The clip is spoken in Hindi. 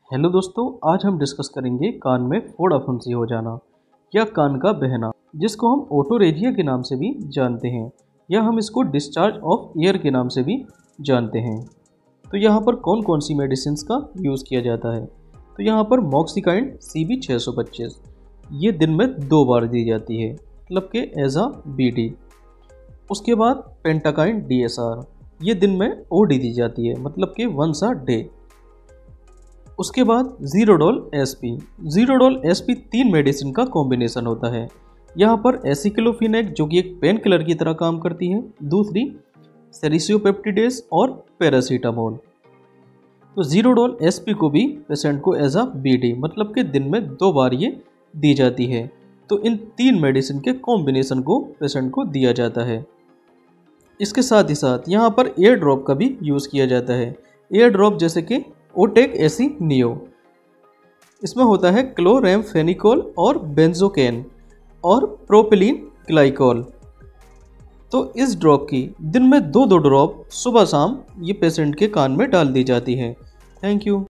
हेलो दोस्तों, आज हम डिस्कस करेंगे कान में फोड़ा फुंसी हो जाना या कान का बहना, जिसको हम ओटोरेजिया के नाम से भी जानते हैं या हम इसको डिस्चार्ज ऑफ ईयर के नाम से भी जानते हैं। तो यहाँ पर कौन कौन सी मेडिसिन का यूज़ किया जाता है? तो यहाँ पर मॉक्सिकाइंड CB 625 ये दिन में 2 बार दी जाती है, मतलब के एज आ BD। उसके बाद पेंटाकाइंड DSR ये दिन में OD दी जाती है, मतलब के वंस अ डे। उसके बाद Zerodol SP। Zerodol SP 3 medicine का कॉम्बिनेशन होता है। यहाँ पर एसिक्लोफिनेक जो कि एक पेन किलर की तरह काम करती है, दूसरी सेरिसियोपेप्टिडेस और पैरासीटामोल। तो ज़ीरोडोल SP को भी पेशेंट को एज अ BD, मतलब कि दिन में 2 बार ये दी जाती है। तो इन 3 मेडिसिन के कॉम्बिनेशन को पेशेंट को दिया जाता है। इसके साथ ही साथ यहाँ पर एयर ड्रॉप का भी यूज़ किया जाता है। एयर ड्रॉप जैसे कि ओटेक एसी नियो, इसमें होता है क्लोरेमफेनिकोल और बेंजोकेन और प्रोपिलीन ग्लाइकोल। तो इस ड्रॉप की दिन में 2-2 ड्रॉप सुबह शाम ये पेशेंट के कान में डाल दी जाती है। Thank you.